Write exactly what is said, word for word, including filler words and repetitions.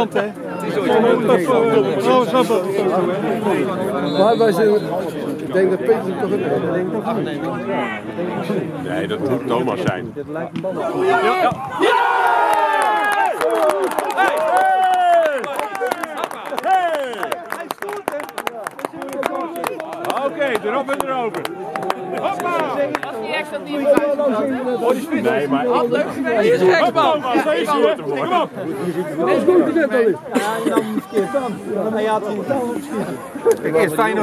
hand, hè? Zo snappen. Maar wij zijn... Ik denk dat Peter toch een... Nee, dat moet Thomas zijn. Dit lijkt een bal. Ja! Ja! Oké, erop en erover. Hoppa! Als die extra niet is. Nee, maar... Wat leuk geweest. Hoppa! Kom op! Dat is goed gezet, Ali. Ja, en dan verkeerd dan. Maar ja, het ging dan. Eerst fijn